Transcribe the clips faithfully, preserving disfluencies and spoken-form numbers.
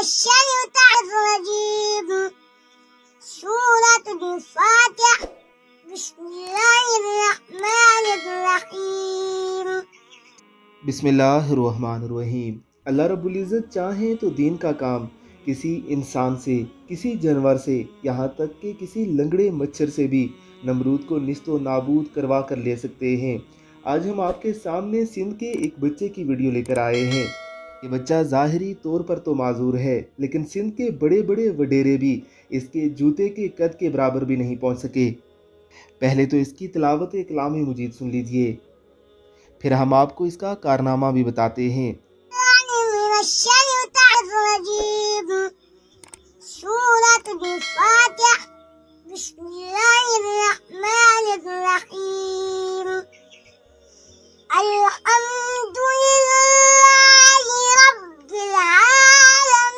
الشیطان الرجیم سورۃ الفاتحہ بسم اللہ الرحمن الرحیم بسم اللہ الرحمن الرحیم۔ اللہ رب العزت چاہیں تو دین کا کام کسی انسان سے، کسی جانور سے، یہاں تک کہ کسی لنگڑے مچھر سے بھی نمرود کو نیست و نابود کروا کر لے سکتے ہیں۔ آج ہم آپ کے سامنے سندھ کے ایک بچے کی ویڈیو لے کر آئے ہیں۔ یہ بچہ ظاہری طور پر تو معذور ہے، لیکن سندھ کے بڑے بڑے وڈیرے بھی اس کے جوتے کے قد کے برابر بھی نہیں پہنچ سکے۔ پہلے تو اس کی تلاوت کلام مجید سن لیجئے، پھر ہم آپ کو اس کا کارنامہ بھی بتاتے ہیں۔ سورۃ الفاتحہ بسم اللہ الرحمن الرحیم الحمد للہ رب العالمین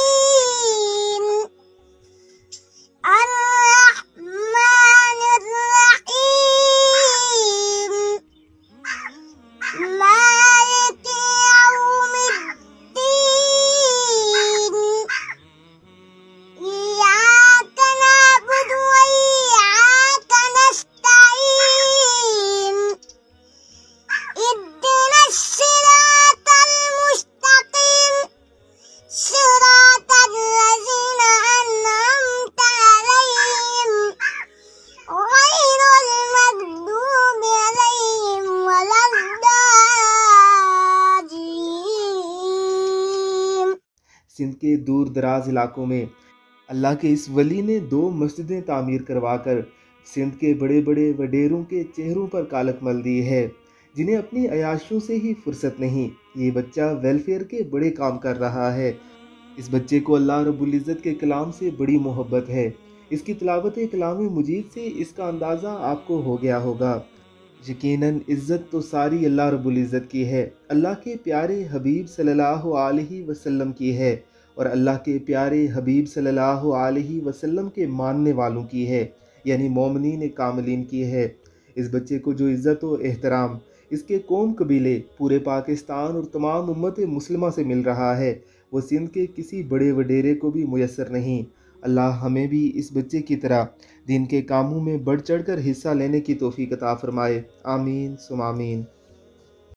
الرحمن الرحیم مالک یوم الدین ایاک نعبد و ایاک نستعین اهدنا الصراط المستقیم صراط الذین انعمت علیہم غیر المغضوب علیہم ولا الضالین۔ سندھ کے دور دراز علاقوں میں اللہ کے اس ولی نے دو مسجدیں تعمیر کروا کر سندھ کے بڑے بڑے وڈیروں کے چہروں پر کالک مل دی ہے، جنہیں اپنی عیاشوں سے ہی فرصت نہیں۔ یہ بچہ ویلفیئر کے بڑے کام کر رہا ہے۔ اس بچے کو اللہ رب العزت کے کلام سے بڑی محبت ہے۔ اس کی تلاوت کلام مجید سے اس کا اندازہ آپ کو ہو گیا ہوگا۔ یقیناً عزت تو ساری اللہ رب العزت کی ہے، اللہ کے پیارے حبیب صلی اللہ علیہ وسلم کی ہے، اور اللہ کے پیارے حبیب صلی اللہ علیہ وسلم کے ماننے والوں کی ہے، یعنی مومنین کاملین کی ہے۔ اس بچے کو جو عزت و احترام اس کے قوم قبیلے، پورے پاکستان اور تمام امت مسلمہ سے مل رہا ہے، وہ سندھ کے کسی بڑے وڈیرے کو بھی میسر نہیں۔ اللہ ہمیں بھی اس بچے کی طرح دین کے کاموں میں بڑھ چڑھ کر حصہ لینے کی توفیق عطا فرمائے۔ آمین ثم آمین۔